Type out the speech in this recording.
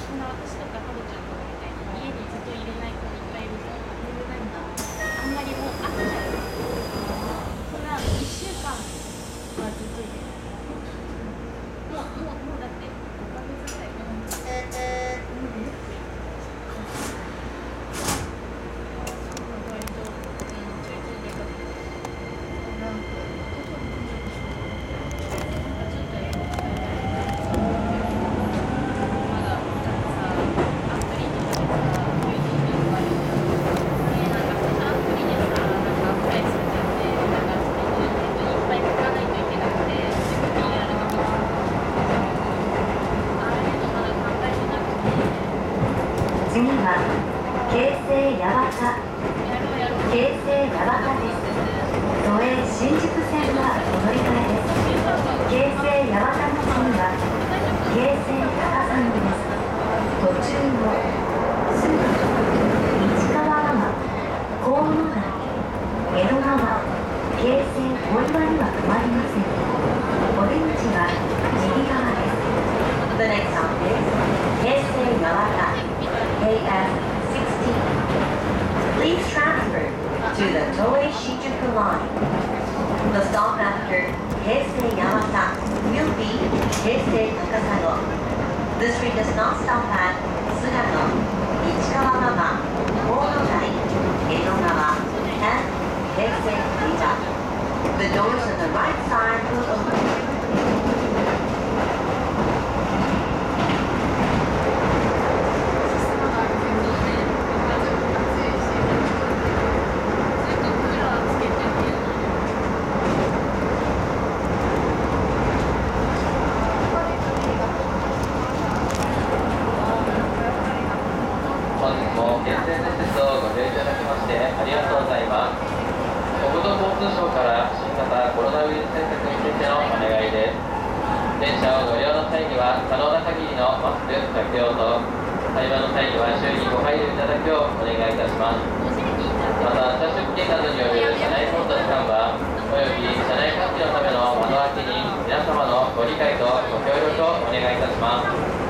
そんな私とかタロちゃんとかみたいに家にずっと入れない子いっぱいいるじゃん。あんまりもう飽きちゃう。そんな1週間はずっと入れる。もうだって5ヶ月ぐらいかな。割と、ちょいちょいでかくて。なんかちょっと英語使いたい。まださ、アプリとかでさ、YouTube とかあるじゃん。なんかそのアプリでさ、なんかアプライするじゃんね。なんかいっぱい書かないといけなくて、自分で入れられなくて。ああいうのまだ考えてなくて。 次は京成八幡。 やろう。 京成八幡です。都営新宿線はお乗り換えです。京成八幡の次は京成高砂です。途中のすぐ市川川、河野台、江戸川、京成小岩には止まりません。お出口は右側です。The next stop is 京成八幡 KS16. Please transfer to the Toei Shinjuku line. The stop after Keisei Yamata will be Keisei Takasago. The street does not stop at Sugano, Ichikawagawa, Kounodai, Edogawa, and Keisei Ita. The doors on the right side will open. 本日も京成電鉄をご利用いただきましてありがとうございます。国土交通省から新型コロナウイルス対策についてのお願いです。電車をご利用の際には可能な限りのマスク着用と、会話の際には周囲にご配慮いただきをお願いいたします。また、車出勤などによる車内混雑緩和および車内換気のための窓開けに皆様のご理解とご協力をお願いいたします。